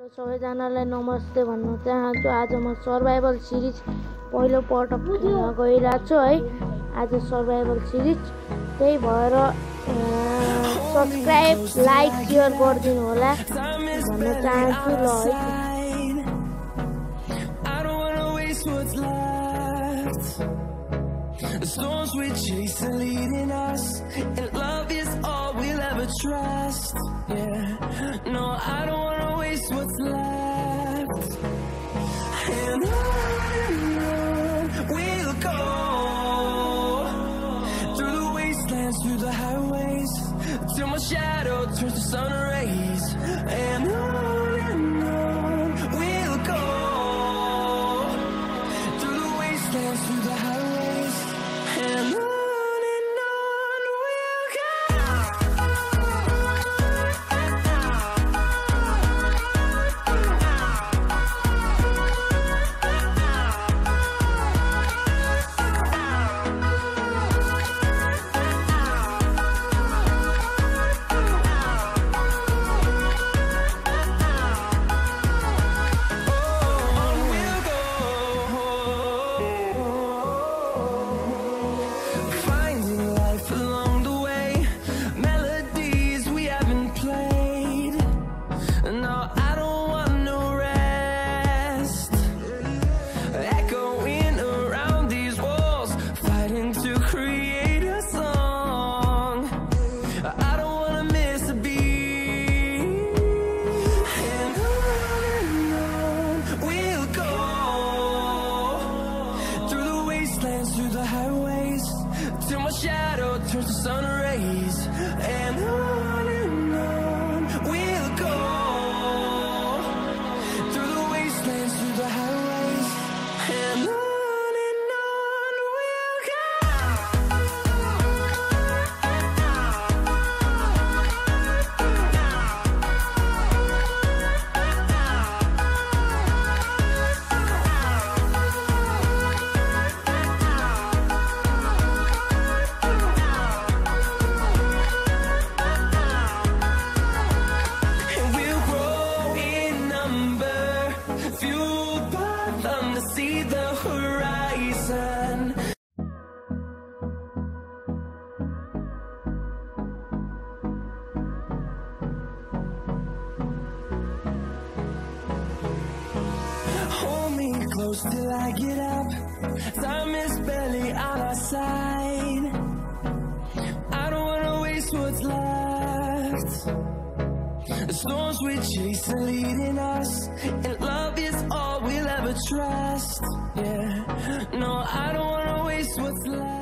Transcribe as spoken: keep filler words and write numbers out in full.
सबैजनालाई नमस्ते भन्न चाहन्छु। आज म सर्भाइभल सिरिज पहिलो पटक खेल्न गइरहेको छु है। आज सर्भाइभल सिरिज त्यही भएर सब्स्क्राइब लाइक शेयर गरिदिनु होला भन्न चाहन्छु ल है। The storms we chase are leading us, and love is all we'll ever trust. Yeah, no, I don't wanna waste what's left. And on we'll go, through the wastelands, through the highways, till my shadow turns to sun rays. And on and on we'll go, through the wastelands, through the highways, and on. Through the highways, till my shadow turns to sun rays. And on and on we'll go, through the wastelands, through the highways, and on and on we'll go. See the horizon. Hold me close till I get up. Time is barely on our side. I don't wanna waste what's left. The storms we chase are leading us, and love is all we'll ever trust. Yeah, no, I don't wanna waste what's left.